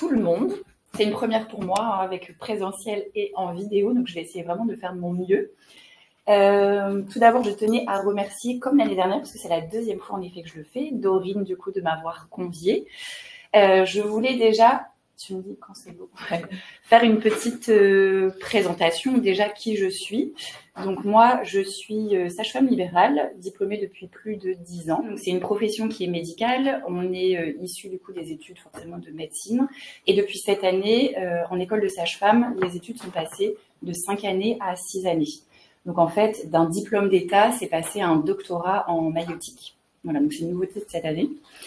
tout le monde. C'est une première pour moi, hein, avec présentiel et en vidéo, donc je vais essayer vraiment de faire de mon mieux. Tout d'abord, je tenais à remercier, comme l'année dernière, parce que c'est la deuxième fois en effet que je le fais, Dorine, du coup, de m'avoir conviée. Je voulais déjà, tu me dis quand c'est beau, faire une petite présentation, déjà qui je suis. Donc moi, je suis sage-femme libérale, diplômée depuis plus de 10 ans. Donc c'est une profession qui est médicale. On est issu du coup des études forcément de médecine. Et depuis cette année, en école de sage-femme, les études sont passées de 5 années à 6 années. Donc en fait, d'un diplôme d'État, c'est passé à un doctorat en maïeutique. Voilà, donc c'est une nouveauté de cette année.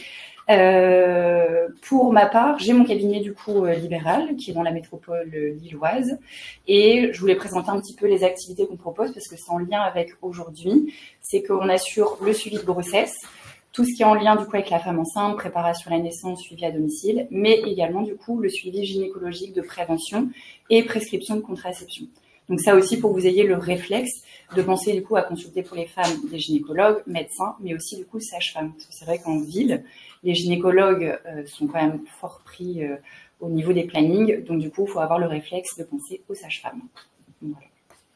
Pour ma part, j'ai mon cabinet du coup libéral qui est dans la métropole lilloise et je voulais présenter un petit peu les activités qu'on propose parce que c'est en lien avec aujourd'hui. C'est qu'on assure le suivi de grossesse, tout ce qui est en lien du coup avec la femme enceinte, préparation à la naissance, suivi à domicile, mais également du coup le suivi gynécologique de prévention et prescription de contraception. Donc ça aussi pour que vous ayez le réflexe de penser du coup à consulter pour les femmes des gynécologues, médecins, mais aussi du coup sages-femmes. Parce que c'est vrai qu'en ville, les gynécologues sont quand même fort pris au niveau des plannings. Donc du coup, il faut avoir le réflexe de penser aux sages-femmes. Voilà.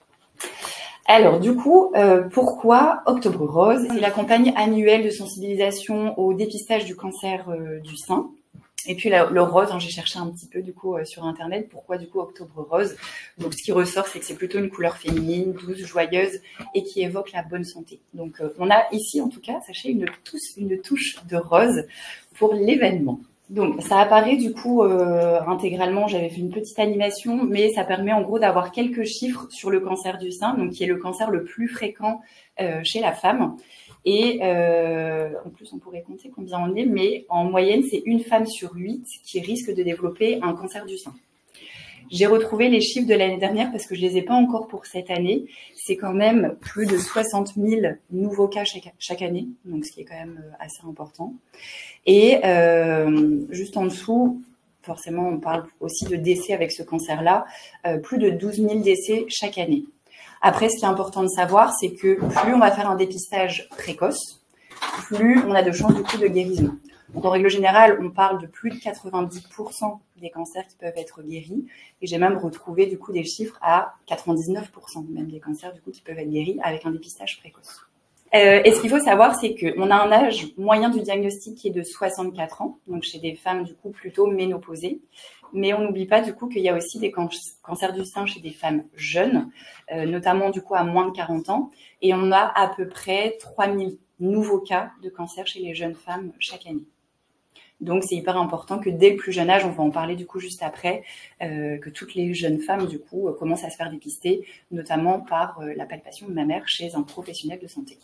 Alors du coup, pourquoi Octobre Rose? C'est la campagne annuelle de sensibilisation au dépistage du cancer du sein. Et puis le rose, hein, j'ai cherché un petit peu du coup sur internet pourquoi du coup Octobre Rose. Donc ce qui ressort, c'est que c'est plutôt une couleur féminine, douce, joyeuse et qui évoque la bonne santé. Donc on a ici en tout cas, sachez, une touche de rose pour l'événement. Donc ça apparaît du coup intégralement, j'avais fait une petite animation, mais ça permet en gros d'avoir quelques chiffres sur le cancer du sein, donc qui est le cancer le plus fréquent chez la femme. Et en plus, on pourrait compter combien on est, mais en moyenne, c'est une femme sur 8 qui risque de développer un cancer du sein. J'ai retrouvé les chiffres de l'année dernière parce que je les ai pas encore pour cette année. C'est quand même plus de 60 000 nouveaux cas chaque année, donc ce qui est quand même assez important. Et juste en dessous, forcément, on parle aussi de décès avec ce cancer-là, plus de 12 000 décès chaque année. Après, ce qui est important de savoir, c'est que plus on va faire un dépistage précoce, plus on a de chances du coup de guérison. Donc en règle générale, on parle de plus de 90% des cancers qui peuvent être guéris. Et j'ai même retrouvé du coup des chiffres à 99% même des cancers du coup qui peuvent être guéris avec un dépistage précoce. Et ce qu'il faut savoir, c'est qu'on a un âge moyen du diagnostic qui est de 64 ans, donc chez des femmes du coup plutôt ménopausées. Mais on n'oublie pas du coup qu'il y a aussi des cancers du sein chez des femmes jeunes, notamment du coup à moins de 40 ans. Et on a à peu près 3000 nouveaux cas de cancer chez les jeunes femmes chaque année. Donc c'est hyper important que dès le plus jeune âge, on va en parler du coup juste après, que toutes les jeunes femmes du coup commencent à se faire dépister, notamment par la palpation mammaire chez un professionnel de santé.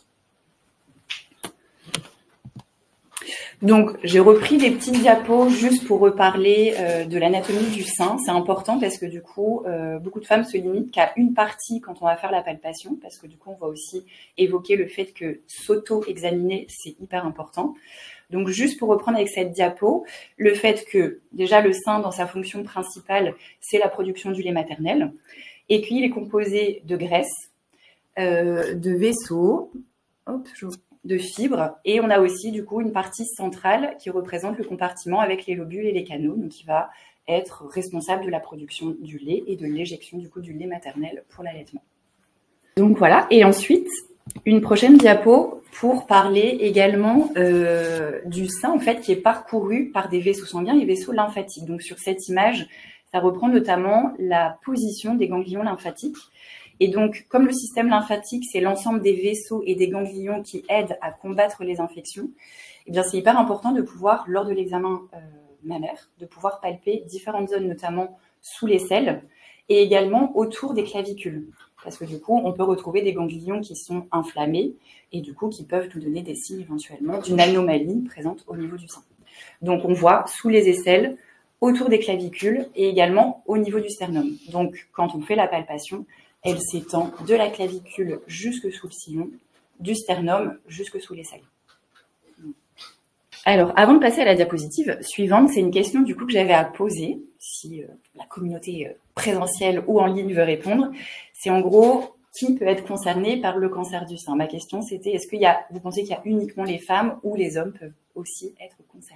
Donc, j'ai repris des petites diapos juste pour reparler de l'anatomie du sein. C'est important parce que du coup, beaucoup de femmes se limitent qu'à une partie quand on va faire la palpation, parce que du coup, on va aussi évoquer le fait que s'auto-examiner, c'est hyper important. Donc, juste pour reprendre avec cette diapo, le fait que déjà le sein, dans sa fonction principale, c'est la production du lait maternel, et puis il est composé de graisse, de vaisseaux, de fibres, et on a aussi du coup une partie centrale qui représente le compartiment avec les lobules et les canaux, donc qui va être responsable de la production du lait et de l'éjection du coup du lait maternel pour l'allaitement. Donc voilà, et ensuite une prochaine diapo pour parler également du sein en fait qui est parcouru par des vaisseaux sanguins et vaisseaux lymphatiques. Donc sur cette image, ça reprend notamment la position des ganglions lymphatiques. Et donc, comme le système lymphatique, c'est l'ensemble des vaisseaux et des ganglions qui aident à combattre les infections, eh bien, c'est hyper important de pouvoir, lors de l'examen mammaire, de pouvoir palper différentes zones, notamment sous les selles et également autour des clavicules. Parce que du coup, on peut retrouver des ganglions qui sont inflammés et du coup, qui peuvent nous donner des signes éventuellement d'une anomalie présente au niveau du sein. Donc, on voit sous les aisselles, autour des clavicules et également au niveau du sternum. Donc, quand on fait la palpation, elle s'étend de la clavicule jusque sous le sillon, du sternum jusque sous les selles. Alors, avant de passer à la diapositive suivante, c'est une question du coup que j'avais à poser, si la communauté présentielle ou en ligne veut répondre. C'est en gros, qui peut être concerné par le cancer du sein? Ma question, c'était, vous pensez qu'il y a uniquement les femmes ou les hommes peuvent aussi être concernés?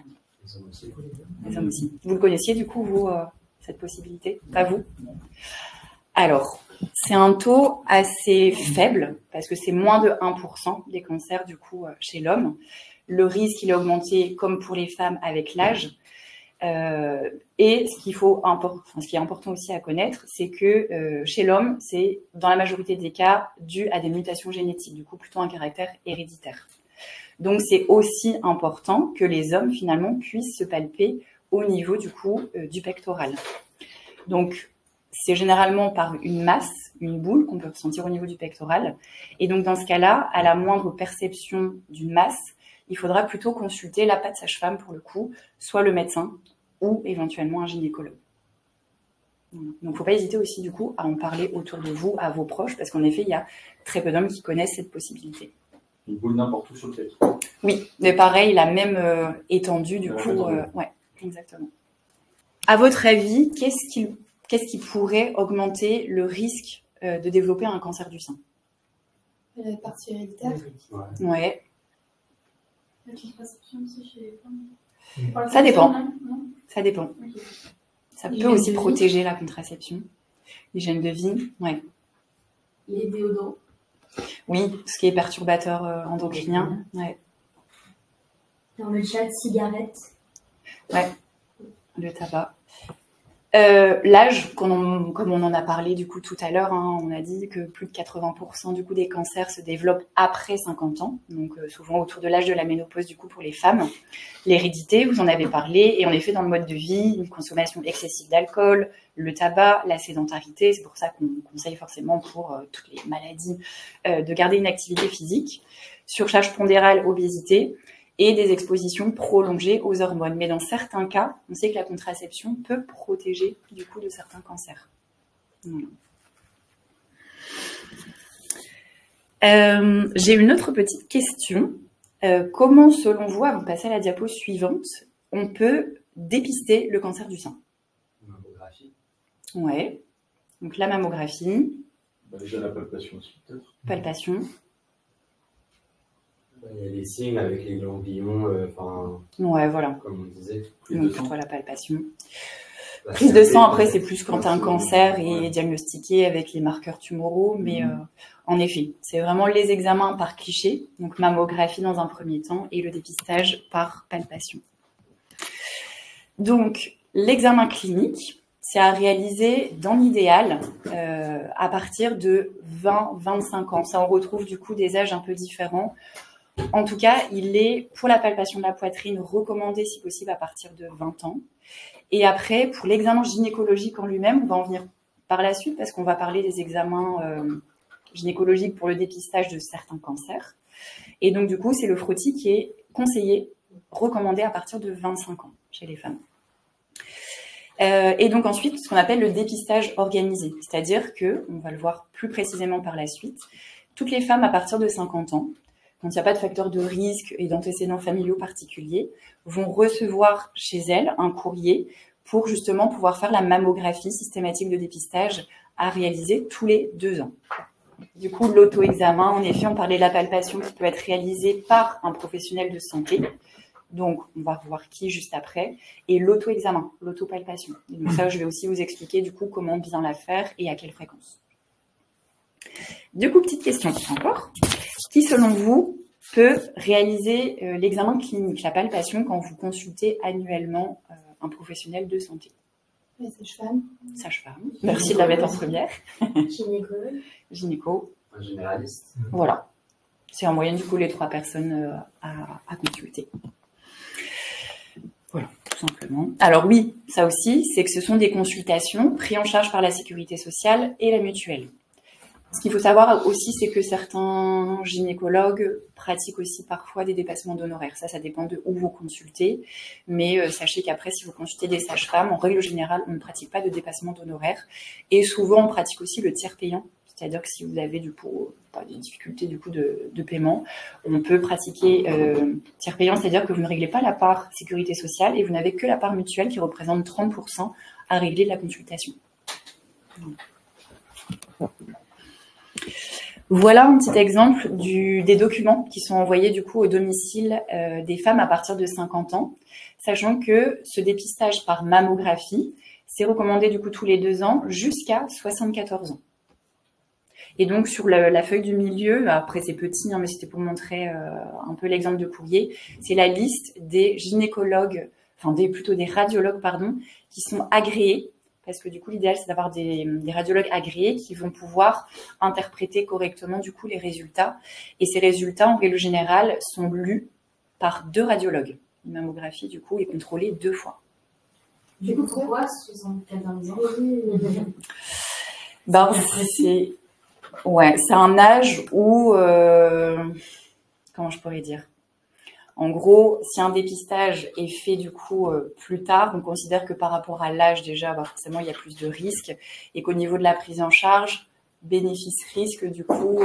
Les hommes aussi. Les hommes aussi. Vous le connaissiez du coup, vous, cette possibilité? Pas vous? Alors, c'est un taux assez faible, parce que c'est moins de 1% des cancers du coup chez l'homme. Le risque, il est augmenté comme pour les femmes avec l'âge. Et ce qui est important aussi à connaître, c'est que chez l'homme, c'est dans la majorité des cas dû à des mutations génétiques, du coup plutôt un caractère héréditaire. Donc c'est aussi important que les hommes finalement puissent se palper au niveau du coup du pectoral. Donc c'est généralement par une masse, une boule qu'on peut ressentir au niveau du pectoral. Et donc dans ce cas-là, à la moindre perception d'une masse, il faudra plutôt consulter la patte sage-femme pour le coup, soit le médecin ou éventuellement un gynécologue. Donc il ne faut pas hésiter aussi du coup à en parler autour de vous, à vos proches, parce qu'en effet, il y a très peu d'hommes qui connaissent cette possibilité. Une boule n'importe où sur le tête. Oui, mais pareil, la même étendue du coup. Ouais, exactement. À votre avis, qu'est-ce qui pourrait augmenter le risque de développer un cancer du sein? La partie héréditaire. Ouais. La contraception aussi chez les femmes. Ça dépend. Non. Ça dépend. Okay. Ça peut aussi protéger la contraception. L'hygiène de vie, ouais. Les déodorants. Oui, ce qui est perturbateur endocrinien. Ouais. Dans le chat, cigarette. Ouais, le tabac. L'âge, comme on en a parlé du coup tout à l'heure, hein, on a dit que plus de 80% du coup des cancers se développent après 50 ans, donc souvent autour de l'âge de la ménopause du coup pour les femmes. L'hérédité, vous en avez parlé, et en effet dans le mode de vie, une consommation excessive d'alcool, le tabac, la sédentarité, c'est pour ça qu'on conseille forcément pour toutes les maladies de garder une activité physique, surcharge pondérale, obésité, et des expositions prolongées aux hormones. Mais dans certains cas, on sait que la contraception peut protéger du coup de certains cancers. J'ai une autre petite question. Comment, selon vous, avant de passer à la diapo suivante, on peut dépister le cancer du sein? Mammographie. Ouais. Donc la mammographie. Déjà la palpation aussi, peut-être. Palpation. Il y a des signes avec les ganglions, ouais, voilà. comme on disait. Donc plutôt la palpation. Prise de sang, après, c'est plus quand un cancer est diagnostiqué avec les marqueurs tumoraux, mais en effet, c'est vraiment les examens par cliché, donc mammographie dans un premier temps et le dépistage par palpation. Donc, l'examen clinique, c'est à réaliser dans l'idéal à partir de 20-25 ans. Ça, on retrouve du coup des âges un peu différents. En tout cas, il est, pour la palpation de la poitrine, recommandé si possible à partir de 20 ans. Et après, pour l'examen gynécologique en lui-même, on va en venir par la suite parce qu'on va parler des examens gynécologiques pour le dépistage de certains cancers. Et donc, du coup, c'est le frottis qui est conseillé, recommandé à partir de 25 ans chez les femmes. Et donc ensuite, ce qu'on appelle le dépistage organisé. C'est-à-dire que, on va le voir plus précisément par la suite, toutes les femmes à partir de 50 ans, quand il n'y a pas de facteur de risque et d'antécédents familiaux particuliers, vont recevoir chez elles un courrier pour justement pouvoir faire la mammographie systématique de dépistage à réaliser tous les 2 ans. Du coup, l'auto-examen, en effet, on parlait de la palpation qui peut être réalisée par un professionnel de santé. Donc, on va voir qui juste après. Et l'auto-examen, l'autopalpation. Et donc ça, je vais aussi vous expliquer du coup comment bien la faire et à quelle fréquence. Du coup, petite question encore. Qui, selon vous, peut réaliser l'examen clinique, la palpation, quand vous consultez annuellement un professionnel de santé? La sage-femme. Sage-femme. Merci de la mettre en première. Gynécologue. Gynéco. Un généraliste. Voilà. C'est en moyenne, du coup, les 3 personnes à consulter. Voilà, tout simplement. Alors oui, ça aussi, c'est que ce sont des consultations prises en charge par la sécurité sociale et la mutuelle. Ce qu'il faut savoir aussi, c'est que certains gynécologues pratiquent aussi parfois des dépassements d'honoraires. Ça dépend de où vous consultez. Mais sachez qu'après, si vous consultez des sages-femmes, en règle générale, on ne pratique pas de dépassement d'honoraires. Et souvent, on pratique aussi le tiers payant. C'est-à-dire que si vous avez du coup des difficultés du coup de paiement, on peut pratiquer tiers payant, c'est-à-dire que vous ne réglez pas la part sécurité sociale et vous n'avez que la part mutuelle qui représente 30% à régler de la consultation. Voilà un petit exemple des documents qui sont envoyés du coup au domicile des femmes à partir de 50 ans, sachant que ce dépistage par mammographie, c'est recommandé du coup tous les 2 ans jusqu'à 74 ans. Et donc sur la feuille du milieu, après c'est petit, hein, mais c'était pour montrer un peu l'exemple de courrier, c'est la liste des gynécologues, enfin plutôt des radiologues, pardon, qui sont agréés, parce que du coup l'idéal c'est d'avoir des radiologues agréés qui vont pouvoir interpréter correctement du coup les résultats. Et ces résultats en règle générale sont lus par 2 radiologues. Une mammographie du coup est contrôlée 2 fois. Du coup, pourquoi 74 ans? Ben, c'est un âge où, comment je pourrais dire? En gros, si un dépistage est fait du coup plus tard, on considère que par rapport à l'âge déjà, forcément il y a plus de risques et qu'au niveau de la prise en charge, bénéfice-risque du coup,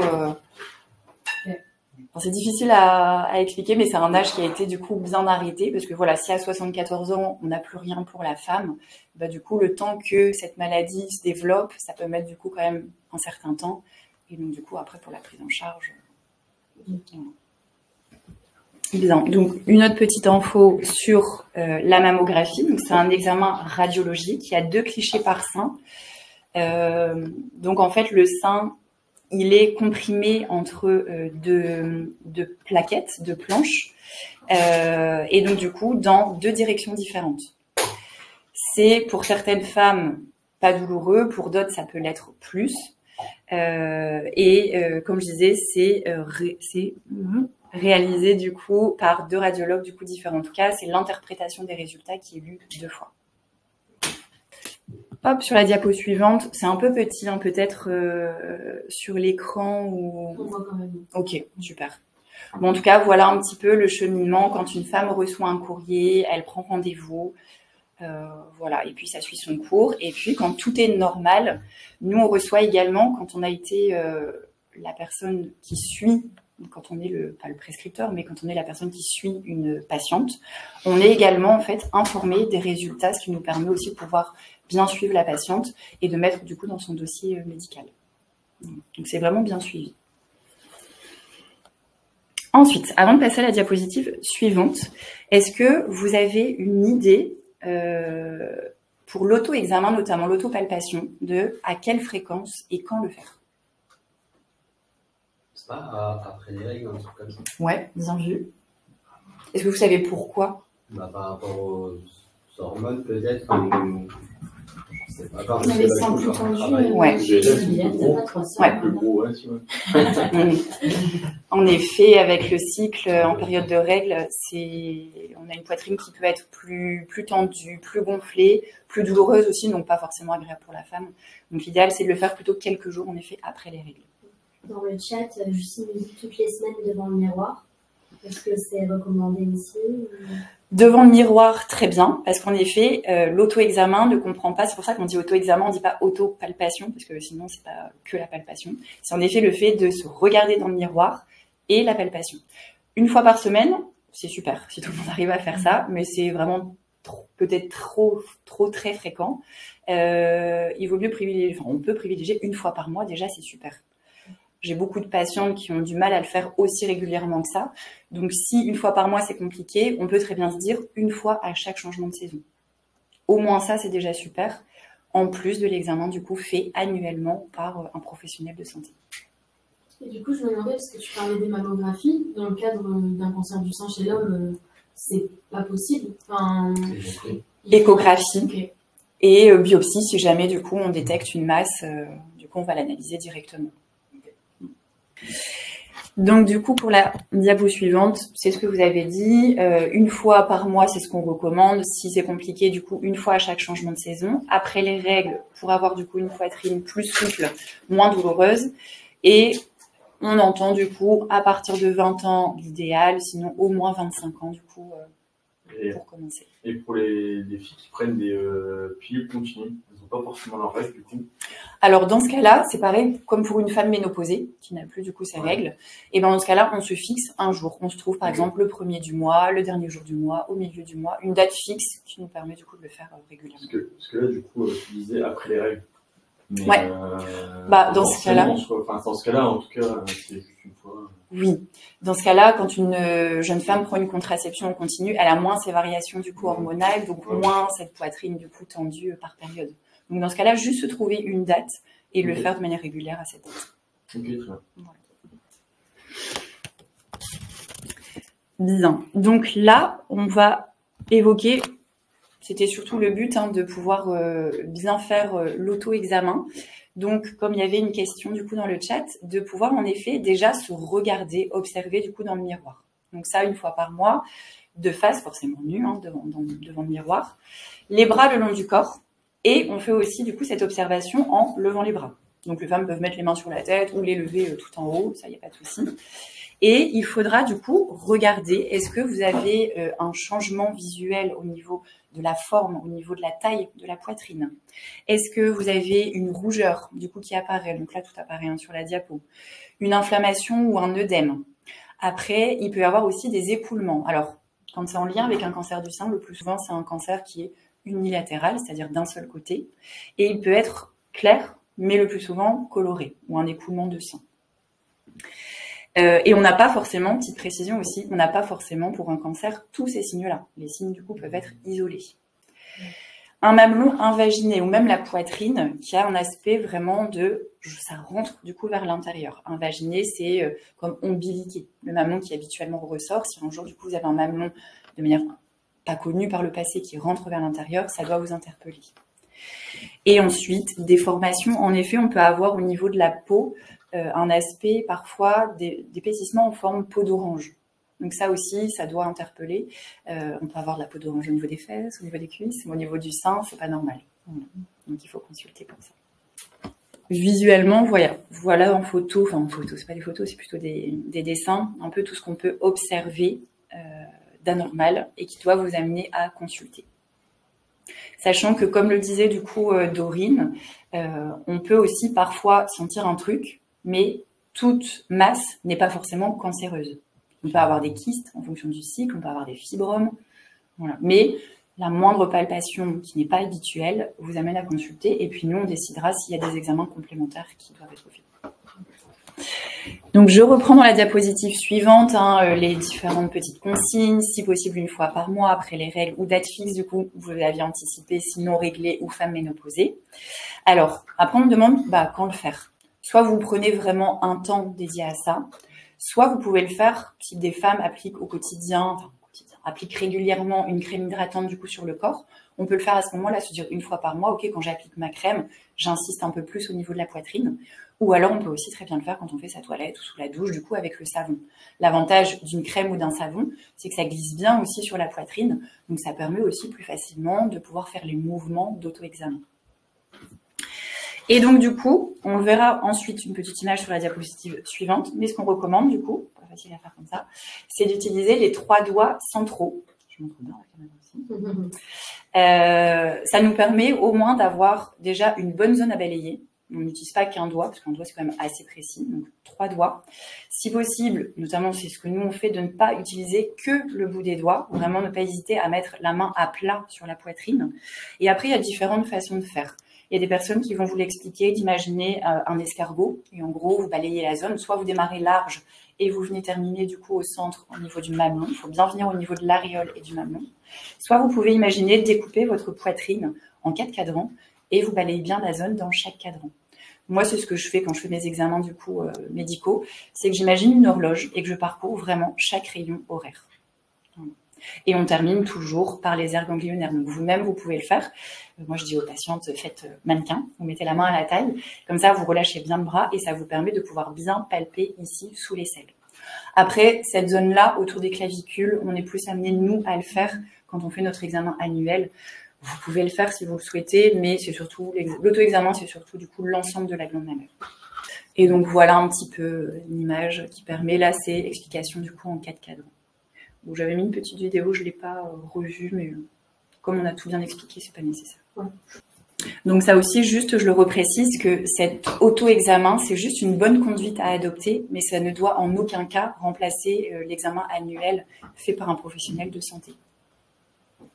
c'est difficile à expliquer, mais c'est un âge qui a été du coup bien arrêté parce que voilà, si à 74 ans on n'a plus rien pour la femme, bah, du coup le temps que cette maladie se développe, ça peut mettre du coup quand même un certain temps et donc du coup après pour la prise en charge. Bien. Donc une autre petite info sur la mammographie. Donc c'est un examen radiologique. Il y a 2 clichés par sein. Donc en fait le sein il est comprimé entre deux plaquettes, 2 planches, et donc du coup dans 2 directions différentes. C'est pour certaines femmes pas douloureux, pour d'autres ça peut l'être plus. Comme je disais, c'est réalisé du coup par 2 radiologues du coup différents. En tout cas, c'est l'interprétation des résultats qui est lue 2 fois. Hop, sur la diapo suivante, c'est un peu petit, hein, peut-être sur l'écran ou. On voit quand même. Ok, super. Bon, en tout cas, voilà un petit peu le cheminement quand une femme reçoit un courrier, elle prend rendez-vous, voilà, et puis ça suit son cours. Et puis quand tout est normal, nous on reçoit également quand on a été la personne qui suit. Quand on est pas le prescripteur, mais quand on est la personne qui suit une patiente, on est également en fait informé des résultats, ce qui nous permet aussi de pouvoir bien suivre la patiente et de mettre du coup dans son dossier médical. Donc c'est vraiment bien suivi. Ensuite, avant de passer à la diapositive suivante, est-ce que vous avez une idée pour l'auto-examen, notamment l'autopalpation, de à quelle fréquence et quand le faire? C'est pas après les règles, un truc comme ça. Ouais, bien vu. Est-ce que vous savez pourquoi? Bah, par rapport aux hormones, peut-être. Je sais pas. On avait le sang plus tendu. Ouais. Le gros, ouais, si, ouais. En effet, avec le cycle, en période de règles, on a une poitrine qui peut être plus tendue, plus gonflée, plus douloureuse aussi, donc pas forcément agréable pour la femme. Donc l'idéal, c'est de le faire plutôt quelques jours, en effet, après les règles. Dans le chat, Justine me dit toutes les semaines devant le miroir. Est-ce que c'est recommandé ici Devant le miroir, très bien, parce qu'en effet, l'auto-examen ne comprend pas, c'est pour ça qu'on dit auto-examen, on ne dit pas auto-palpation, parce que sinon, c'est pas que la palpation. C'est en effet le fait de se regarder dans le miroir et la palpation. 1 fois par semaine, c'est super, si tout le monde arrive à faire ça, mais c'est vraiment peut-être trop très fréquent. Il vaut mieux privilégier, on peut privilégier 1 fois par mois, déjà, c'est super. J'ai beaucoup de patientes qui ont du mal à le faire aussi régulièrement que ça. Donc, si 1 fois par mois, c'est compliqué, on peut très bien se dire 1 fois à chaque changement de saison. Au moins ça, c'est déjà super. En plus de l'examen, du coup, fait annuellement par un professionnel de santé. Et du coup, je me demandais, parce que tu parlais des mammographies, dans le cadre d'un cancer du sein chez l'homme, c'est pas possible. Enfin, échographie. Okay. Et biopsie, si jamais, du coup, on détecte une masse, du coup, on va l'analyser directement. Donc du coup pour la diapo suivante, c'est ce que vous avez dit, 1 fois par mois c'est ce qu'on recommande, si c'est compliqué du coup 1 fois à chaque changement de saison, après les règles pour avoir du coup une poitrine plus souple, moins douloureuse, et on entend du coup à partir de 20 ans l'idéal, sinon au moins 25 ans du coup pour commencer. Et pour les filles qui prennent des pilules continues, elles n'ont pas forcément leurs règles du coup. Alors dans ce cas-là, c'est pareil comme pour une femme ménopausée qui n'a plus du coup ses règles. Et ben dans ce cas-là, on se fixe un jour. On se trouve par exemple le 1er du mois, le dernier jour du mois, au milieu du mois, une date fixe qui nous permet du coup de le faire régulièrement. Parce que là du coup, tu disais après les règles. Mais, Ouais. Dans ce cas-là. Dans ce cas-là, en tout cas, c'est juste une fois. Oui. Dans ce cas-là, quand une jeune femme prend une contraception en continu, elle a moins ces variations du coup hormonales, donc moins cette poitrine du coup tendue par période. Donc dans ce cas-là, juste se trouver une date et le faire de manière régulière à cette date. Ok, très bien. Voilà. Bien. Donc là, on va évoquer, c'était surtout le but de pouvoir bien faire l'auto-examen. Donc, comme il y avait une question du coup dans le chat, de pouvoir en effet déjà se regarder, observer du coup dans le miroir. Donc ça, une fois par mois, de face, forcément nu, devant le miroir, les bras le long du corps, et on fait aussi du coup cette observation en levant les bras. Donc les femmes peuvent mettre les mains sur la tête ou les lever tout en haut, ça, il n'y a pas de souci. Et il faudra du coup regarder, est-ce que vous avez un changement visuel au niveau de la forme, au niveau de la taille de la poitrine? Est-ce que vous avez une rougeur du coup qui apparaît? Donc là, tout apparaît sur la diapo. Une inflammation ou un œdème. Après, il peut y avoir aussi des écoulements. Alors, quand c'est en lien avec un cancer du sein, le plus souvent, c'est un cancer qui est unilatéral, c'est-à-dire d'un seul côté. Et il peut être clair, mais le plus souvent coloré, ou un écoulement de sang. Et on n'a pas forcément, petite précision aussi, on n'a pas forcément pour un cancer tous ces signes-là. Les signes du coup peuvent être isolés. Un mamelon invaginer ou même la poitrine qui a un aspect vraiment ça rentre du coup vers l'intérieur. Invaginer, c'est comme ombiliqué, le mamelon qui habituellement ressort. Si un jour du coup vous avez un mamelon de manière pas connue par le passé qui rentre vers l'intérieur, ça doit vous interpeller. Et ensuite, des formations, en effet, on peut avoir au niveau de la peau un aspect parfois d'épaississement en forme peau d'orange. Donc ça aussi, ça doit interpeller. On peut avoir de la peau d'orange au niveau des fesses, au niveau des cuisses, mais au niveau du sein, c'est pas normal. Donc il faut consulter comme ça. Visuellement, voilà en photo, c'est pas des photos, c'est plutôt des dessins, un peu tout ce qu'on peut observer d'anormal et qui doit vous amener à consulter. Sachant que, comme le disait du coup Dorine, on peut aussi parfois sentir un truc, mais toute masse n'est pas forcément cancéreuse. On peut avoir des kystes en fonction du cycle, on peut avoir des fibromes, voilà. Mais la moindre palpation qui n'est pas habituelle vous amène à consulter, et puis nous on décidera s'il y a des examens complémentaires qui doivent être faits. Donc je reprends dans la diapositive suivante les différentes petites consignes, si possible une fois par mois après les règles ou date fixe, du coup vous l'aviez anticipé, sinon réglé ou femme ménopausée. Alors après on me demande quand le faire. Soit vous prenez vraiment un temps dédié à ça, soit vous pouvez le faire si des femmes appliquent au quotidien, appliquent régulièrement une crème hydratante du coup sur le corps. On peut le faire à ce moment-là, se dire une fois par mois, ok, quand j'applique ma crème, j'insiste un peu plus au niveau de la poitrine. Ou alors on peut aussi très bien le faire quand on fait sa toilette ou sous la douche, du coup avec le savon. L'avantage d'une crème ou d'un savon, c'est que ça glisse bien aussi sur la poitrine, donc ça permet aussi plus facilement de pouvoir faire les mouvements d'auto-examen. Et donc du coup, on verra ensuite une petite image sur la diapositive suivante, mais ce qu'on recommande du coup, pas facile à faire comme ça, c'est d'utiliser les 3 doigts centraux. Je montre bien la caméra aussi. Ça nous permet au moins d'avoir déjà une bonne zone à balayer. On n'utilise pas qu'un doigt, parce qu'un doigt c'est quand même assez précis, donc 3 doigts. Si possible, notamment c'est ce que nous on fait, de ne pas utiliser que le bout des doigts, vraiment ne pas hésiter à mettre la main à plat sur la poitrine. Et après, il y a différentes façons de faire. Il y a des personnes qui vont vous l'expliquer, d'imaginer un escargot, et en gros, vous balayez la zone, soit vous démarrez large et vous venez terminer du coup au centre au niveau du mamelon, il faut bien venir au niveau de l'aréole et du mamelon, soit vous pouvez imaginer découper votre poitrine en 4 cadrans et vous balayez bien la zone dans chaque cadran. Moi, c'est ce que je fais quand je fais mes examens du coup médicaux, c'est que j'imagine une horloge et que je parcours vraiment chaque rayon horaire. Et on termine toujours par les aires ganglionnaires. Donc vous-même, vous pouvez le faire. Moi, je dis aux patientes, faites mannequin, vous mettez la main à la taille, comme ça, vous relâchez bien le bras et ça vous permet de pouvoir bien palper ici sous l'aisselle. Après, cette zone-là, autour des clavicules, on est plus amené, nous, à le faire quand on fait notre examen annuel. Vous pouvez le faire si vous le souhaitez, mais c'est surtout l'auto-examen, c'est surtout du coup l'ensemble de la glande mammaire. Et donc voilà un petit peu une image qui permet, là, c'est explication du coup en 4 cadrans. Bon, j'avais mis une petite vidéo, je ne l'ai pas revue, mais comme on a tout bien expliqué, c'est pas nécessaire. Ouais. Donc ça aussi, juste, je le reprécise que cet auto-examen, c'est juste une bonne conduite à adopter, mais ça ne doit en aucun cas remplacer l'examen annuel fait par un professionnel de santé.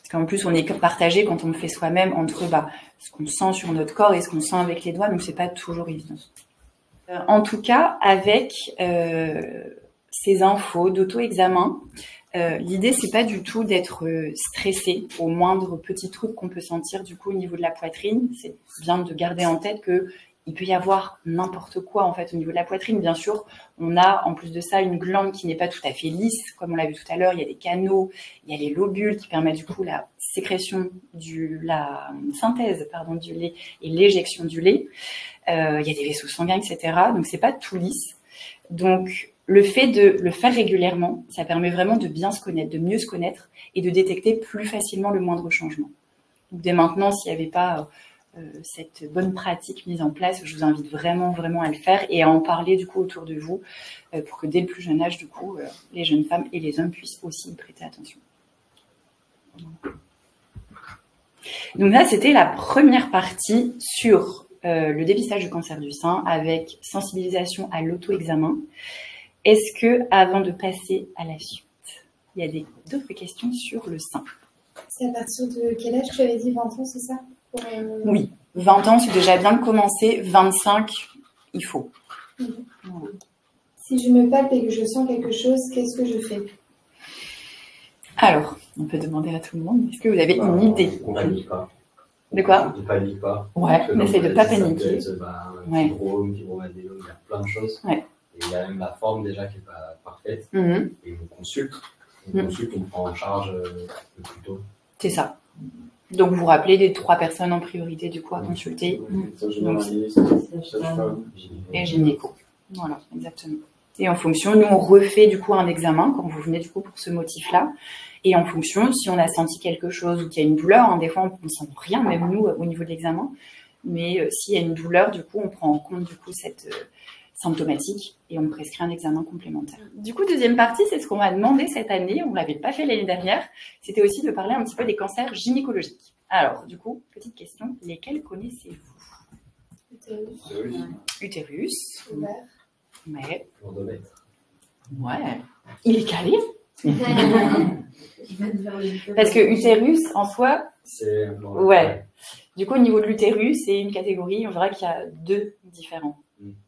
Parce qu'en plus, on est partagé quand on le fait soi-même entre ce qu'on sent sur notre corps et ce qu'on sent avec les doigts, donc c'est pas toujours évident. En tout cas, avec ces infos d'auto-examen, l'idée, c'est pas du tout d'être stressé au moindre petit truc qu'on peut sentir du coup au niveau de la poitrine. C'est bien de garder en tête que il peut y avoir n'importe quoi en fait au niveau de la poitrine. Bien sûr, on a en plus de ça une glande qui n'est pas tout à fait lisse, comme on l'a vu tout à l'heure. Il y a des canaux, il y a les lobules qui permettent du coup la sécrétion la synthèse du lait et l'éjection du lait. Il y a des vaisseaux sanguins, etc. Donc c'est pas tout lisse. Donc le fait de le faire régulièrement, ça permet vraiment de bien se connaître, de mieux se connaître et de détecter plus facilement le moindre changement. Donc dès maintenant, s'il n'y avait pas cette bonne pratique mise en place, je vous invite vraiment à le faire et à en parler du coup autour de vous pour que dès le plus jeune âge, du coup, les jeunes femmes et les hommes puissent aussi y prêter attention. Donc là, c'était la première partie sur le dépistage du cancer du sein avec sensibilisation à l'auto-examen. Est-ce que, avant de passer à la suite, il y a d'autres questions sur le sein? C'est à partir de quel âge? Tu avais dit 20 ans, c'est ça? Oui, 20 ans, c'est déjà bien de commencer. 25, il faut. Voilà. Si je me palpe et que je sens quelque chose, qu'est-ce que je fais? Alors, on peut demander à tout le monde, est-ce que vous avez une idée? On panique pas. De quoi? On panique pas. Ouais, on essaie de ne pas paniquer. Fibromadénome, il y a plein de choses. Ouais. Et il y a même la forme déjà qui n'est pas parfaite. Et on consulte. On prend en charge le plus tôt. C'est ça. Donc, vous vous rappelez des 3 personnes en priorité du coup à consulter. Et gynéco. Voilà, exactement. Et en fonction, nous, on refait du coup un examen quand vous venez du coup pour ce motif-là. Et en fonction, si on a senti quelque chose ou qu'il y a une douleur, des fois, on ne sent rien, même nous, au niveau de l'examen. Mais s'il y a une douleur, du coup, on prend en compte du coup cette symptomatique et on prescrit un examen complémentaire. Du coup, deuxième partie, c'est ce qu'on m'a demandé cette année. On ne l'avait pas fait l'année dernière. C'était aussi de parler un petit peu des cancers gynécologiques. Alors, du coup, petite question, lesquels connaissez-vous? Utérus. Ovaire. Ouais. L'endomètre. Ouais. Il est calé. Parce que utérus, en soi, c'est... Ouais. Du coup, au niveau de l'utérus, c'est une catégorie, on verra qu'il y a 2 différents.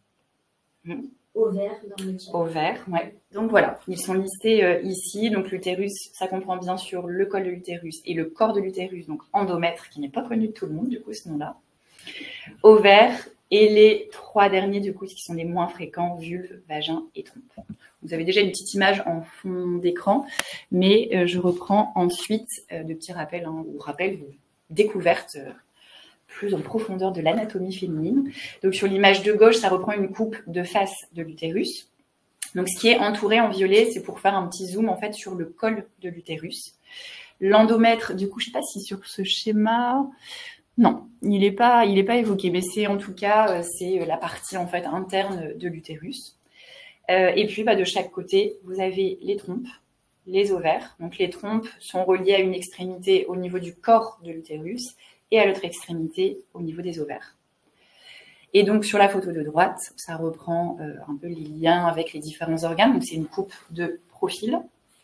Ovaire dans le chat. Ovaire, ouais. Donc voilà, ils sont listés ici. Donc l'utérus, ça comprend bien sûr le col de l'utérus et le corps de l'utérus, donc endomètre, qui n'est pas connu de tout le monde, du coup, ce nom-là. Ovaire et les 3 derniers, du coup, qui sont les moins fréquents, vulve, vagin et trompe. Vous avez déjà une petite image en fond d'écran, mais je reprends ensuite de petits rappels, ou rappels de découvertes plus en profondeur de l'anatomie féminine. Donc sur l'image de gauche, ça reprend une coupe de face de l'utérus. Donc ce qui est entouré en violet, c'est pour faire un petit zoom en fait sur le col de l'utérus. L'endomètre, du coup, je ne sais pas si sur ce schéma, non, il n'est pas évoqué, mais c'est en tout cas c'est la partie en fait interne de l'utérus. Et puis de chaque côté, vous avez les trompes, les ovaires. Donc les trompes sont reliées à une extrémité au niveau du corps de l'utérus et à l'autre extrémité au niveau des ovaires. Et donc sur la photo de droite, ça reprend un peu les liens avec les différents organes. Donc c'est une coupe de profil.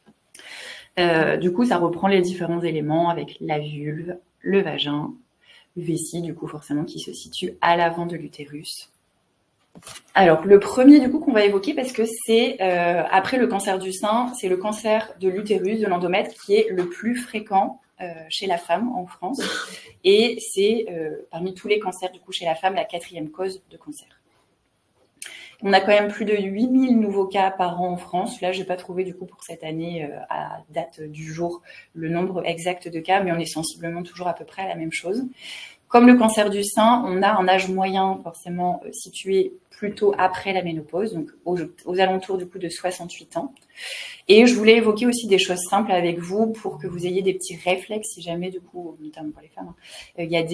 Du coup, ça reprend les différents éléments avec la vulve, le vagin, le vessie, du coup forcément qui se situe à l'avant de l'utérus. Alors le premier du coup qu'on va évoquer, parce que c'est après le cancer du sein, c'est le cancer de l'utérus, de l'endomètre, qui est le plus fréquent chez la femme en France, et c'est parmi tous les cancers du coup chez la femme la 4e cause de cancer. On a quand même plus de 8000 nouveaux cas par an en France. Là, je n'ai pas trouvé du coup pour cette année à date du jour le nombre exact de cas, mais on est sensiblement toujours à peu près à la même chose. Comme le cancer du sein, on a un âge moyen forcément situé plutôt après la ménopause, donc aux alentours du coup de 68 ans. Et je voulais évoquer aussi des choses simples avec vous pour que vous ayez des petits réflexes si jamais du coup, notamment pour les femmes, il y a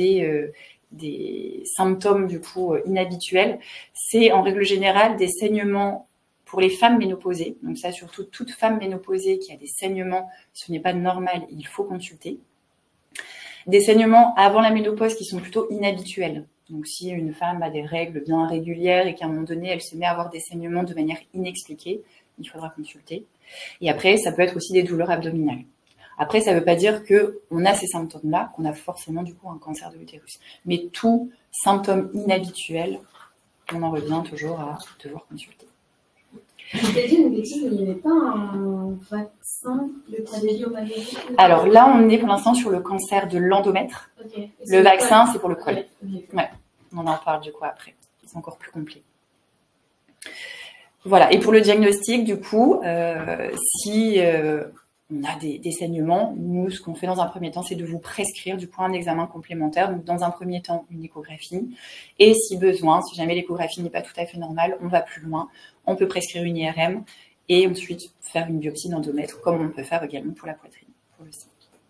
des symptômes du coup inhabituels. C'est en règle générale des saignements pour les femmes ménopausées. Donc ça, surtout toute femme ménopausée qui a des saignements, ce n'est pas normal, il faut consulter. Des saignements avant la ménopause qui sont plutôt inhabituels. Donc si une femme a des règles bien régulières et qu'à un moment donné, elle se met à avoir des saignements de manière inexpliquée, il faudra consulter. Et après, ça peut être aussi des douleurs abdominales. Après, ça ne veut pas dire qu'on a ces symptômes-là, qu'on a forcément du coup un cancer de l'utérus. Mais tout symptôme inhabituel, on en revient toujours à devoir consulter. Je t'ai dit une bêtise, mais il n'y avait pas un vaccin de papillomavirus. Alors là, on est pour l'instant sur le cancer de l'endomètre. Okay. Le vaccin, c'est pour le col. Ouais. On en parle du coup après. C'est encore plus complet. Voilà. Et pour le diagnostic, du coup, si on a des saignements, nous, ce qu'on fait dans un premier temps, c'est de vous prescrire du coup un examen complémentaire. Donc, dans un premier temps, une échographie. Et si besoin, si jamais l'échographie n'est pas tout à fait normale, on va plus loin. On peut prescrire une IRM et ensuite faire une biopsie d'endomètre, comme on peut faire également pour la poitrine, pour le sein.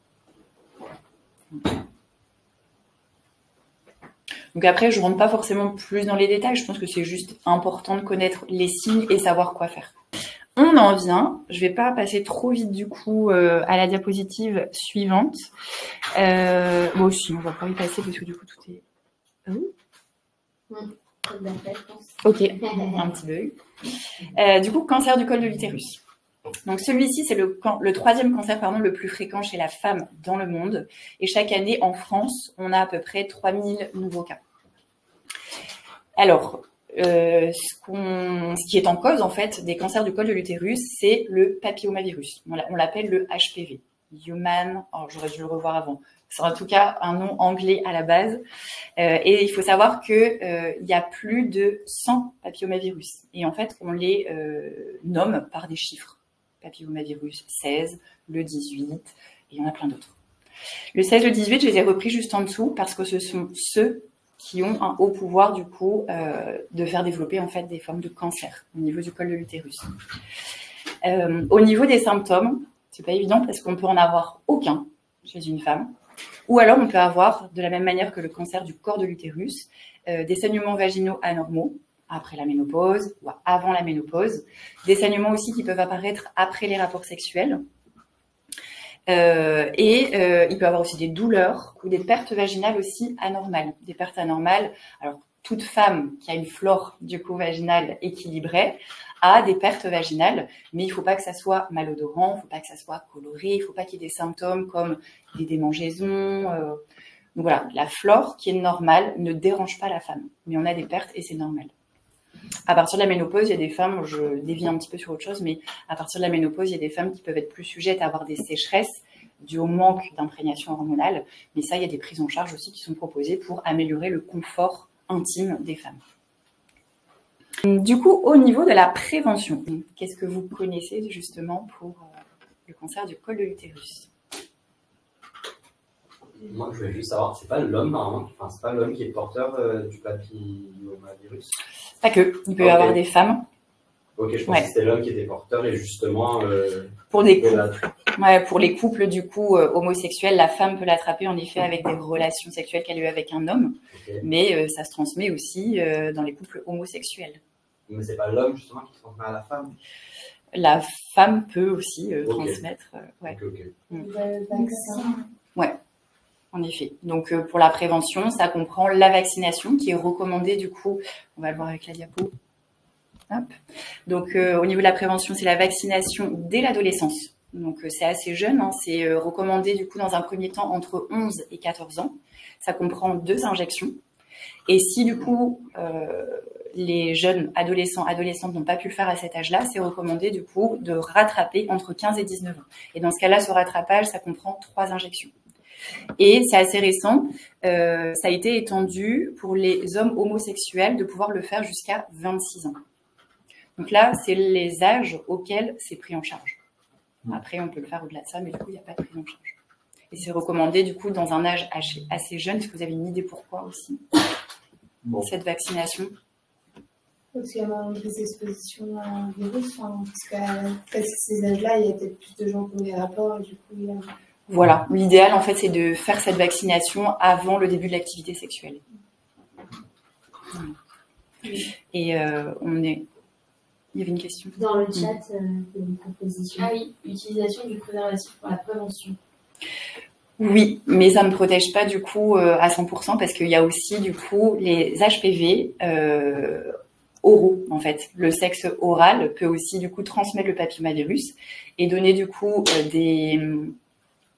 Donc après, je ne rentre pas forcément plus dans les détails. Je pense que c'est juste important de connaître les signes et savoir quoi faire. On en vient. Je ne vais pas passer trop vite du coup à la diapositive suivante. Bon, si, on va pas y passer parce que du coup tout est... Ok, un petit bug. Du coup, cancer du col de l'utérus. Donc celui-ci, c'est le troisième cancer le plus fréquent chez la femme dans le monde. Et chaque année, en France, on a à peu près 3000 nouveaux cas. Alors, ce qui est en cause, en fait, des cancers du col de l'utérus, c'est le papillomavirus. On l'appelle le HPV. Human, j'aurais dû le revoir avant. C'est en tout cas un nom anglais à la base. Et il faut savoir que il y a plus de 100 papillomavirus. Et en fait, on les nomme par des chiffres. Papillomavirus 16, le 18, et il y en a plein d'autres. Le 16 et le 18, je les ai repris juste en dessous parce que ce sont ceux qui ont un haut pouvoir du coup de faire développer en fait des formes de cancer au niveau du col de l'utérus. Au niveau des symptômes, c'est pas évident parce qu'on peut en avoir aucun chez une femme, ou alors on peut avoir, de la même manière que le cancer du corps de l'utérus, des saignements vaginaux anormaux après la ménopause ou avant la ménopause, des saignements aussi qui peuvent apparaître après les rapports sexuels. Il peut y avoir aussi des douleurs ou des pertes vaginales aussi anormales. Des pertes anormales, alors toute femme qui a une flore du coup vaginale équilibrée a des pertes vaginales, mais il ne faut pas que ça soit malodorant, il ne faut pas que ça soit coloré, il ne faut pas qu'il y ait des symptômes comme des démangeaisons. Donc voilà, la flore qui est normale ne dérange pas la femme, mais on a des pertes et c'est normal. À partir de la ménopause, il y a des femmes, je dévie un petit peu sur autre chose, mais à partir de la ménopause, il y a des femmes qui peuvent être plus sujettes à avoir des sécheresses dues au manque d'imprégnation hormonale. Mais ça, il y a des prises en charge aussi qui sont proposées pour améliorer le confort intime des femmes. Du coup, au niveau de la prévention, qu'est-ce que vous connaissez justement pour le cancer du col de l'utérus? Moi, je voulais juste savoir, c'est pas l'homme normalement, enfin, c'est pas l'homme qui est porteur du papillomavirus. Pas que, il peut y avoir des femmes. Ok, je pensais que c'était l'homme qui était porteur et justement... pour des couples. Ouais, pour les couples du coup homosexuels, la femme peut l'attraper en effet avec des relations sexuelles qu'elle a eues avec un homme, mais ça se transmet aussi dans les couples homosexuels. Mais c'est pas l'homme justement qui transmet à la femme? La femme peut aussi transmettre. Ouais. Le vaccin. Ouais. En effet. Donc, pour la prévention, ça comprend la vaccination qui est recommandée, du coup, on va le voir avec la diapo. Hop. Donc, au niveau de la prévention, c'est la vaccination dès l'adolescence. Donc, c'est assez jeune. Hein. C'est recommandé, du coup, dans un premier temps, entre 11 et 14 ans. Ça comprend 2 injections. Et si, du coup, les jeunes adolescentes n'ont pas pu le faire à cet âge-là, c'est recommandé, du coup, de rattraper entre 15 et 19 ans. Et dans ce cas-là, ce rattrapage, ça comprend 3 injections. Et c'est assez récent, ça a été étendu pour les hommes homosexuels de pouvoir le faire jusqu'à 26 ans. Donc là, c'est les âges auxquels c'est pris en charge. Après, on peut le faire au-delà de ça, mais du coup, il n'y a pas de prise en charge. Et c'est recommandé, du coup, dans un âge assez jeune. Est-ce que vous avez une idée pourquoi aussi cette vaccination? Parce qu'il y a moins des expositions à virus, parce qu'à ces âges-là, il y a peut-être plus de gens qui ont des rapports, et du coup, il y a... Voilà, l'idéal en fait c'est de faire cette vaccination avant le début de l'activité sexuelle. Et il y avait une question. Dans le chat, il y a une proposition. Ah oui, utilisation du préservatif pour la prévention. Oui, mais ça ne protège pas du coup à 100% parce qu'il y a aussi du coup les HPV oraux en fait. Le sexe oral peut aussi du coup transmettre le papillomavirus et donner du coup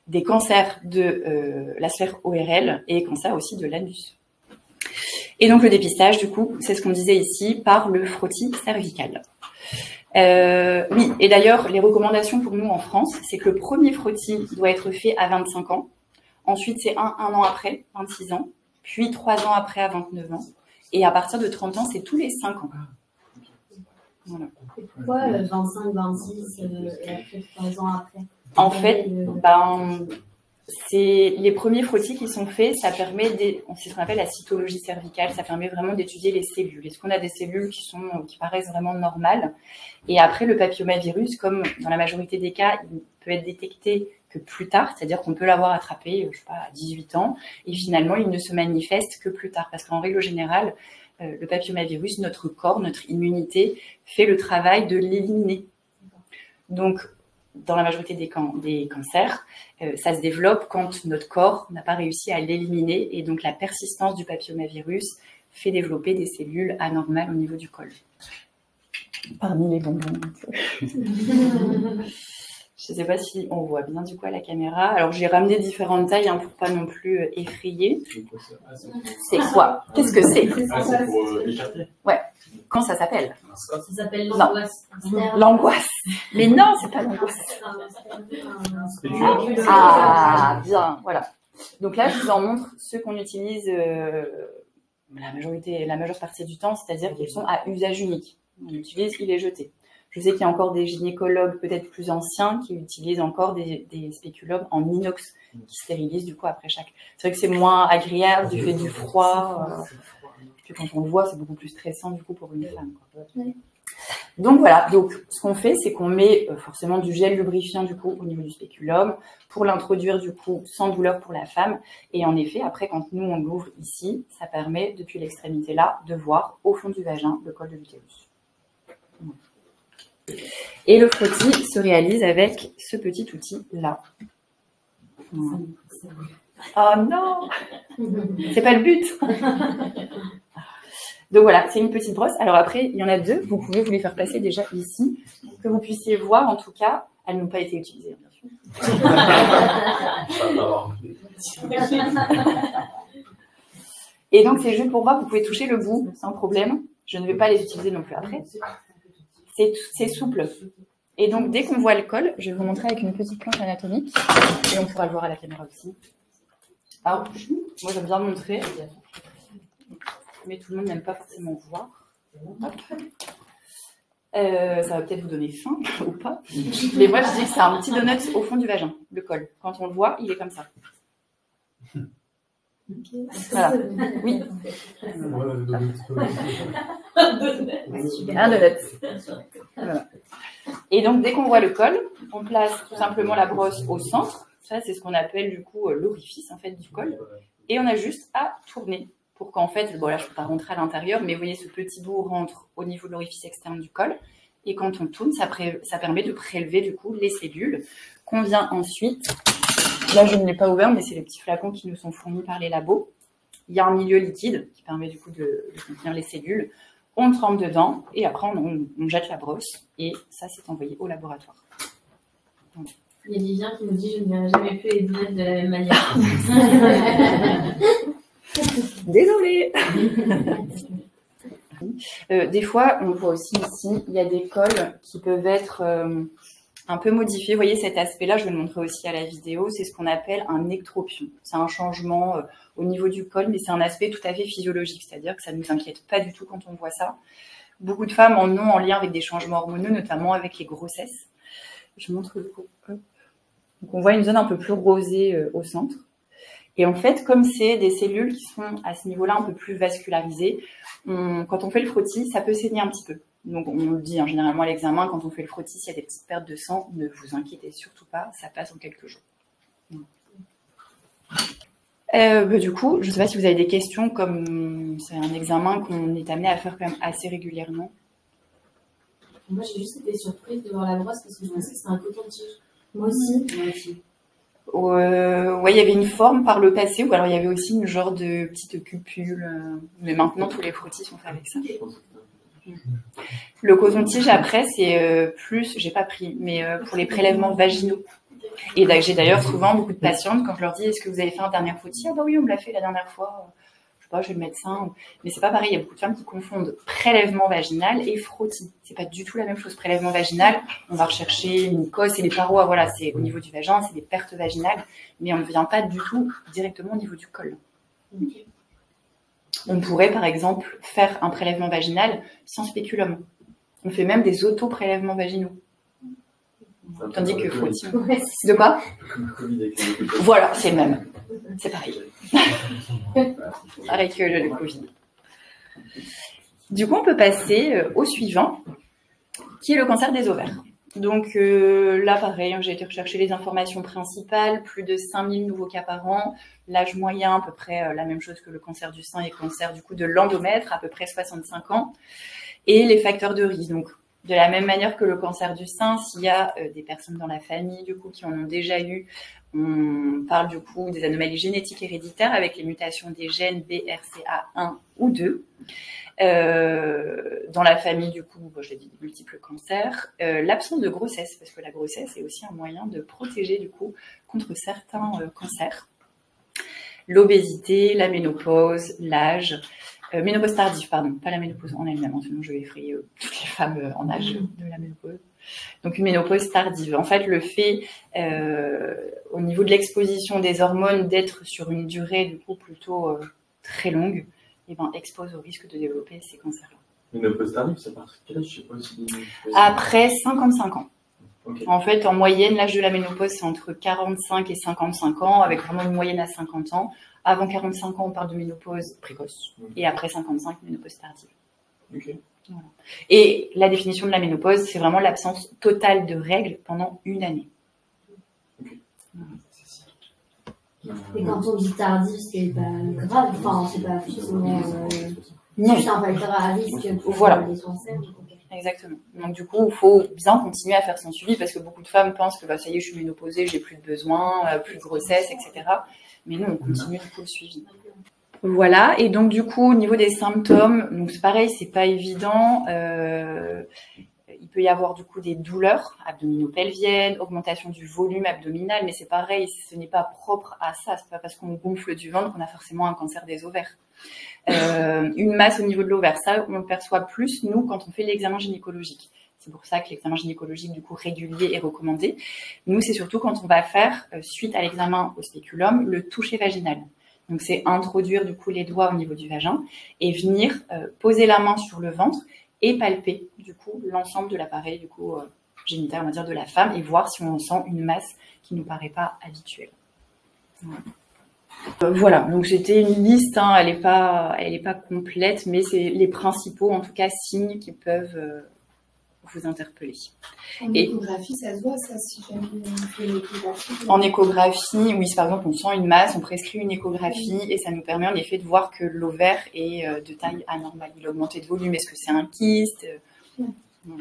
des cancers de la sphère ORL et cancers aussi de l'anus. Et donc le dépistage, du coup, c'est ce qu'on disait ici, par le frottis cervical. Oui, et d'ailleurs, les recommandations pour nous en France, c'est que le premier frottis doit être fait à 25 ans. Ensuite, c'est un an après, 26 ans. Puis 3 ans après, à 29 ans. Et à partir de 30 ans, c'est tous les 5 ans. Voilà. Et pourquoi 25, 26 et après 3 ans après? En fait, c'est les premiers frottis qui sont faits, ça permet c'est ce qu'on appelle la cytologie cervicale, ça permet vraiment d'étudier les cellules. Est-ce qu'on a des cellules qui paraissent vraiment normales? Et après, le papillomavirus, comme dans la majorité des cas, il peut être détecté que plus tard, c'est-à-dire qu'on peut l'avoir attrapé, je sais pas, à 18 ans, et finalement, il ne se manifeste que plus tard. Parce qu'en règle générale, le papillomavirus, notre corps, notre immunité, fait le travail de l'éliminer. Donc, dans la majorité des cancers, ça se développe quand notre corps n'a pas réussi à l'éliminer, et donc la persistance du papillomavirus fait développer des cellules anormales au niveau du col. Parmi les bonbons. Je ne sais pas si on voit bien du coup à la caméra. Alors j'ai ramené différentes tailles pour pas non plus effrayer. C'est quoi? Qu'est-ce que c'est? C'est pour écarter. Ouais. Quand ça s'appelle? Ça s'appelle l'angoisse. L'angoisse. Mais non, c'est pas l'angoisse. Ah, bien, voilà. Donc là, je vous en montre ceux qu'on utilise la majeure partie du temps, c'est-à-dire qu'ils sont à usage unique. On utilise, il est jeté. Je sais qu'il y a encore des gynécologues peut-être plus anciens qui utilisent encore des spéculomes en inox qui stérilisent du coup après chaque. C'est vrai que c'est moins agréable du fait du froid. Puis quand on le voit, c'est beaucoup plus stressant du coup pour une femme. Oui. Donc voilà, donc ce qu'on fait, c'est qu'on met forcément du gel lubrifiant du coup au niveau du spéculum pour l'introduire du coup sans douleur pour la femme. Et en effet, après quand nous on l'ouvre ici, ça permet depuis l'extrémité là de voir au fond du vagin le col de l'utérus. Et le frottis se réalise avec ce petit outil là. Oh non, c'est pas le but. Donc voilà, c'est une petite brosse. Alors après, il y en a deux. Vous pouvez vous les faire passer déjà ici, pour que vous puissiez voir. En tout cas, elles n'ont pas été utilisées, bien sûr. Et donc c'est juste pour voir. Vous pouvez toucher le bout sans problème. Je ne vais pas les utiliser non plus après. C'est souple. Et donc, dès qu'on voit le col, je vais vous montrer avec une petite planche anatomique. Et on pourra le voir à la caméra aussi. Alors, moi, j'aime bien montrer. Mais tout le monde n'aime pas forcément voir. Ça va peut-être vous donner faim ou pas. Mais moi, je dis que c'est un petit donut au fond du vagin, le col. Quand on le voit, il est comme ça. Voilà. Oui. Un donut. Voilà. Et donc, dès qu'on voit le col, on place tout simplement la brosse au centre. Ça, c'est ce qu'on appelle du coup l'orifice en fait du col. Et on a juste à tourner pour qu'en fait, bon là, je ne peux pas rentrer à l'intérieur, mais vous voyez, ce petit bout rentre au niveau de l'orifice externe du col. Et quand on tourne, ça permet de prélever du coup les cellules qu'on vient ensuite. Là, je ne l'ai pas ouvert, mais c'est les petits flacons qui nous sont fournis par les labos. Il y a un milieu liquide qui permet du coup de contenir les cellules. On le trempe dedans et après, on jette la brosse et ça, c'est envoyé au laboratoire. Donc. Il y a Vivien qui nous dit « Je n'irai jamais plus les dinettes de la même manière. » Désolée. Des fois, on voit aussi ici, il y a des cols qui peuvent être un peu modifiés. Vous voyez cet aspect-là, je vais le montrer aussi à la vidéo, c'est ce qu'on appelle un ectropion. C'est un changement au niveau du col, mais c'est un aspect tout à fait physiologique, c'est-à-dire que ça ne nous inquiète pas du tout quand on voit ça. Beaucoup de femmes en ont en lien avec des changements hormonaux, notamment avec les grossesses. Je montre le coup. Donc on voit une zone un peu plus rosée au centre. Et en fait, comme c'est des cellules qui sont à ce niveau-là un peu plus vascularisées, quand on fait le frottis, ça peut saigner un petit peu. Donc on le dit généralement à l'examen, quand on fait le frottis, s'il y a des petites pertes de sang, ne vous inquiétez surtout pas, ça passe en quelques jours. Du coup, je ne sais pas si vous avez des questions, comme c'est un examen qu'on est amené à faire quand même assez régulièrement. Moi, j'ai juste été surprise de voir la brosse parce que je pensais que c'était un coton-tige. Moi aussi. Ouais, il y avait une forme par le passé, ou alors il y avait aussi une genre de petite cupule. Mais maintenant, tous les frottis sont faits avec ça. Le coton-tige, après, c'est plus, j'ai pas pris, mais pour les prélèvements vaginaux. Et j'ai d'ailleurs souvent beaucoup de patientes, quand je leur dis, est-ce que vous avez fait un dernier frottis? Ah bah oui, on me l'a fait la dernière fois. Je sais pas, chez le médecin. Mais c'est pas pareil. Il y a beaucoup de femmes qui confondent prélèvement vaginal et frottis. C'est pas du tout la même chose. Prélèvement vaginal, on va rechercher une mucose et les parois. Voilà, c'est au niveau du vagin, c'est des pertes vaginales. Mais on ne vient pas du tout directement au niveau du col. Okay. On pourrait, par exemple, faire un prélèvement vaginal sans spéculum. On fait même des auto-prélèvements vaginaux. Tandis que frottis. De quoi? Voilà, c'est le même. C'est pareil. Pareil que le Covid. Du coup, on peut passer au suivant, qui est le cancer des ovaires. Donc là, pareil, j'ai été rechercher les informations principales, plus de 5000 nouveaux cas par an, l'âge moyen, à peu près la même chose que le cancer du sein et le cancer du coup de l'endomètre, à peu près 65 ans, et les facteurs de risque. Donc, de la même manière que le cancer du sein, s'il y a des personnes dans la famille du coup qui en ont déjà eu, on parle du coup des anomalies génétiques héréditaires avec les mutations des gènes BRCA1 ou 2. Dans la famille du coup, je l'ai dit, des multiples cancers, l'absence de grossesse, parce que la grossesse est aussi un moyen de protéger du coup contre certains cancers. L'obésité, la ménopause, l'âge. Ménopause tardive, pardon, pas la ménopause en elle-même, sinon je vais effrayer toutes les femmes en âge de la ménopause. Donc une ménopause tardive. En fait, le fait, au niveau de l'exposition des hormones, d'être sur une durée du coup plutôt très longue, expose au risque de développer ces cancers-là. Ménopause tardive, c'est parce que je sais pas si... Après 55 ans. Okay. En fait, en moyenne, l'âge de la ménopause, c'est entre 45 et 55 ans, avec vraiment une moyenne à 50 ans. Avant 45 ans, on parle de ménopause précoce. Et après 55, ménopause tardive. Okay. Voilà. Et la définition de la ménopause, c'est vraiment l'absence totale de règles pendant une année. Okay. Voilà. Et quand on dit tardif, c'est pas grave, enfin, c'est pas forcément juste un facteur à risque pour voilà. les cancers. Exactement. Donc du coup, il faut bien continuer à faire son suivi parce que beaucoup de femmes pensent que ça y est, je suis ménopausée, j'ai plus de besoin, plus de grossesse, etc. Mais nous, on continue du coup le suivi. Voilà. Et donc du coup, au niveau des symptômes, donc c'est pareil, c'est pas évident. Il peut y avoir du coup des douleurs abdominopelviennes, augmentation du volume abdominal, mais c'est pareil, ce n'est pas propre à ça. C'est pas parce qu'on gonfle du ventre qu'on a forcément un cancer des ovaires. Une masse au niveau de l'ovaire, ça on le perçoit plus nous quand on fait l'examen gynécologique. C'est pour ça que l'examen gynécologique du coup régulier est recommandé. Nous, c'est surtout quand on va faire, suite à l'examen au spéculum, le toucher vaginal. Donc c'est introduire du coup les doigts au niveau du vagin et venir poser la main sur le ventre et palper du coup l'ensemble de l'appareil du coup génital, on va dire, de la femme et voir si on sent une masse qui nous paraît pas habituelle. Voilà, donc c'était une liste, hein, elle est pas complète, mais c'est les principaux en tout cas signes qui peuvent vous interpeller. En échographie, ça se voit ça si jamais on fait l'échographie. En échographie, oui, par exemple on sent une masse, on prescrit une échographie et ça nous permet en effet de voir que l'ovaire est de taille anormale. Il a augmenté de volume, est-ce que c'est un kyste? Voilà.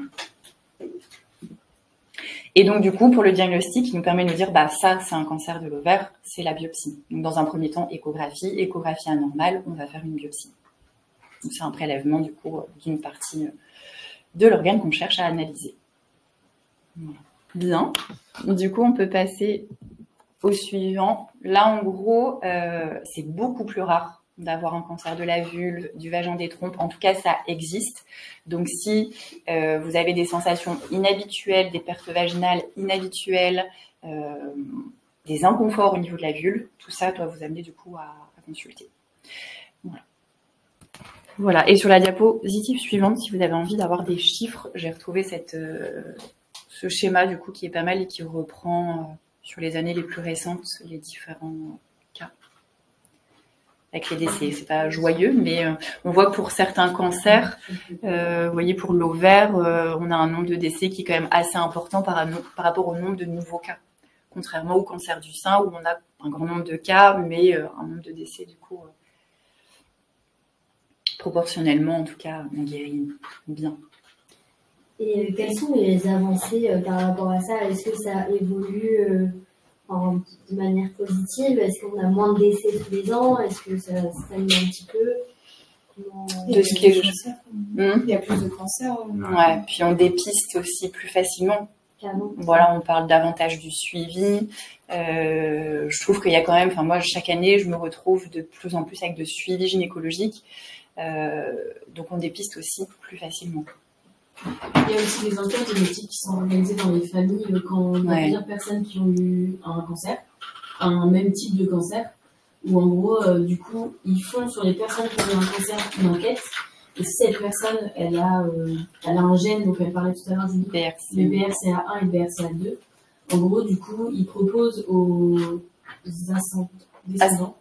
Et donc du coup, pour le diagnostic, il nous permet de nous dire, ça c'est un cancer de l'ovaire, c'est la biopsie. Donc dans un premier temps, échographie anormale, on va faire une biopsie. Donc c'est un prélèvement du coup d'une partie de l'organe qu'on cherche à analyser. Voilà. Bien. Du coup, on peut passer au suivant. Là, en gros, c'est beaucoup plus rare d'avoir un cancer de la vulve, du vagin, des trompes. En tout cas, ça existe. Donc, si vous avez des sensations inhabituelles, des pertes vaginales inhabituelles, des inconforts au niveau de la vulve, tout ça doit vous amener du coup à consulter. Voilà. Voilà. Et sur la diapositive suivante, si vous avez envie d'avoir des chiffres, j'ai retrouvé ce schéma du coup qui est pas mal et qui reprend sur les années les plus récentes les différents cas avec les décès. C'est pas joyeux, mais on voit que pour certains cancers, vous voyez pour l'ovaire, on a un nombre de décès qui est quand même assez important par rapport au nombre de nouveaux cas. Contrairement au cancer du sein où on a un grand nombre de cas, mais un nombre de décès du coup proportionnellement, en tout cas, on guérit bien. Et quelles sont les avancées par rapport à ça? Est-ce que ça évolue de manière positive? Est-ce qu'on a moins de décès tous les ans? Est-ce que ça stagne un petit peu? De ce qui est il y a plus de cancers. Ouais, puis on dépiste aussi plus facilement. qu'avant. Voilà, on parle davantage du suivi. Je trouve qu'il y a quand même, enfin moi chaque année, je me retrouve de plus en plus avec de suivi gynécologique, donc on dépiste aussi plus facilement. Il y a aussi des enquêtes génétiques qui sont organisées dans les familles quand il y a plusieurs personnes qui ont eu un cancer, un même type de cancer, où en gros, du coup, ils font sur les personnes qui ont eu un cancer une enquête. Et si cette personne, elle a un gène, donc elle parlait tout à l'heure du le BRCA1 et le BRCA2, en gros, du coup, ils proposent aux descendants,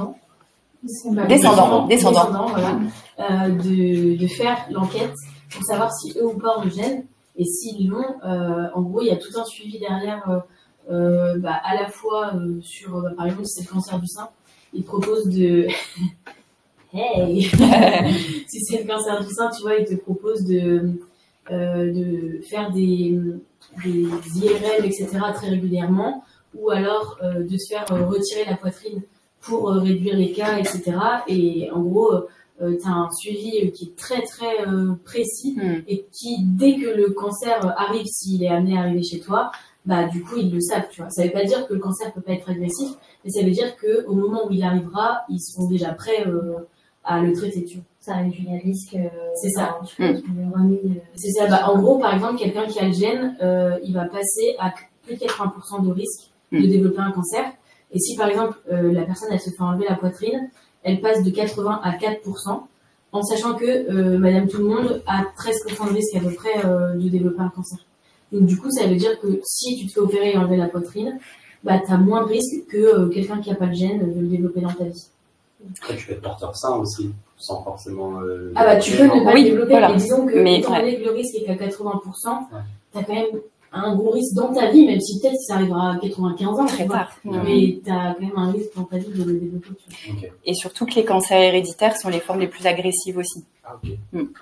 voilà, de faire l'enquête pour savoir si eux ou pas ont le gène. Et s'ils l'ont, en gros, il y a tout un suivi derrière, à la fois sur, par exemple, si c'est le cancer du sein, ils proposent de... Hey si c'est le cancer du sein, tu vois, ils te proposent de faire des IRM, etc. très régulièrement, ou alors de te faire retirer la poitrine pour réduire les cas, etc. Et en gros, tu as un suivi qui est très très précis et qui, dès que le cancer arrive, s'il est amené à arriver chez toi, bah du coup ils le savent, tu vois. Ça veut pas dire que le cancer peut pas être agressif, mais ça veut dire que au moment où il arrivera, ils seront déjà prêts à le traiter, tu vois. Ça réduit les risques. C'est ça. C'est ça. Bah, en gros, par exemple, quelqu'un qui a le gène, il va passer à plus de 80% de risque de développer un cancer. Et si, par exemple, la personne, elle se fait enlever la poitrine, elle passe de 80 à 4%, en sachant que Madame Tout-le-Monde a 13% de risque à peu près de développer un cancer. Donc, du coup, ça veut dire que si tu te fais opérer et enlever la poitrine, bah, tu as moins de risque que quelqu'un qui n'a pas le gène de le développer dans ta vie. Après, tu peux être porteur sain aussi, sans forcément. Tu peux ne pas le développer, voilà. mais disons que, étant donné que le risque est qu'à 80%, tu as quand même un gros risque dans ta vie, même si peut-être ça arrivera à 95 ans, très tard. Mais tu as quand même un risque dans ta vie de le développer. Okay. Et surtout que les cancers héréditaires sont les formes les plus agressives aussi. Ah, ok.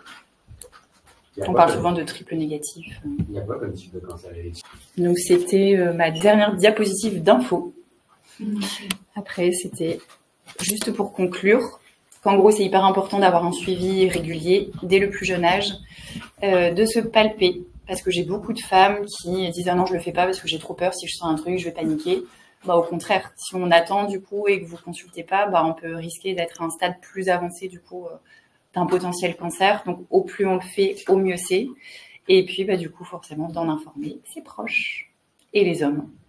On parle souvent de triple négatif. Il y a quoi comme type de cancer héréditaire? Donc c'était ma dernière diapositive d'info. Après, c'était juste pour conclure qu'en gros, c'est hyper important d'avoir un suivi régulier dès le plus jeune âge, de se palper. Parce que j'ai beaucoup de femmes qui disent « Ah non, je le fais pas parce que j'ai trop peur, si je sens un truc, je vais paniquer ». Bah, au contraire, si on attend du coup et que vous consultez pas, bah, on peut risquer d'être à un stade plus avancé du coup d'un potentiel cancer. Donc au plus on le fait, au mieux c'est. Et puis bah, du coup, forcément, d'en informer ses proches et les hommes.